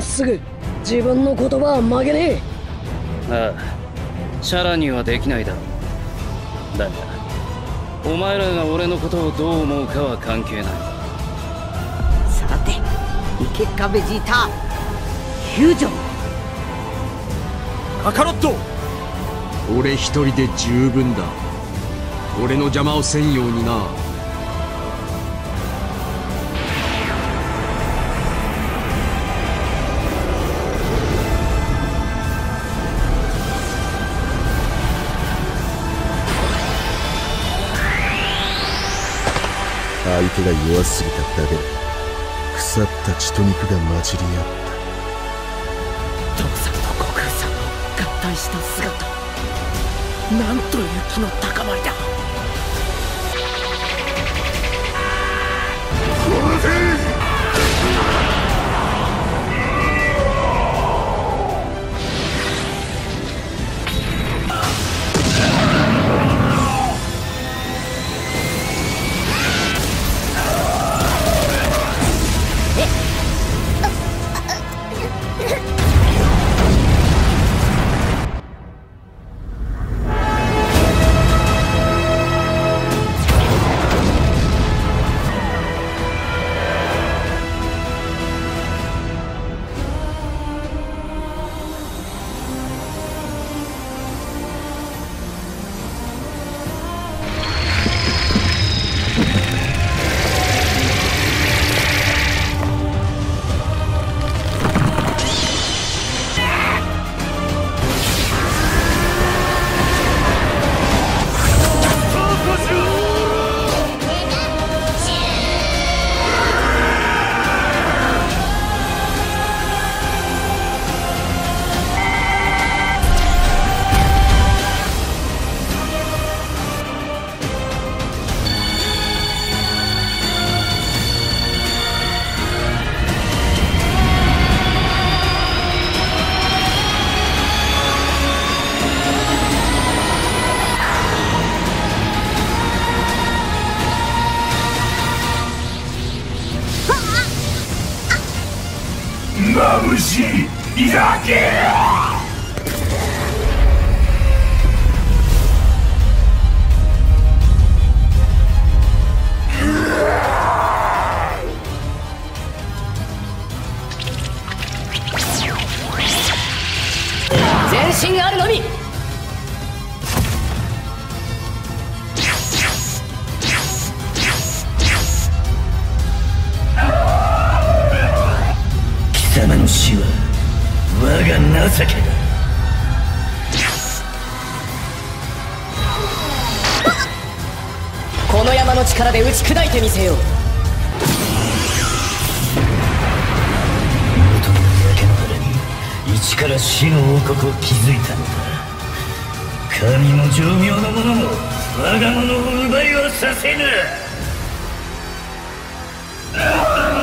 っすぐ自分の言葉は曲げねえ。 ああ、シャラにはできないだろう。だがお前らが俺のことをどう思うかは関係ない。 さて行けっかベジータ、フュージョン。 カカロット、 俺一人で十分だ。俺の邪魔をせんようにな。 相手が弱すぎただけで腐った血と肉が混じり合った。 父さんと悟空さんの合体した姿、なんという気の高まりだ。 眩しいだけ。 全身あるのみ。 貴様の死は我が情けだ。 この山の力で打ち砕いてみせよう。 元の焼け野原に一から死の王国を築いたのだ。神も情妙の者も我が物を奪いはさせぬ。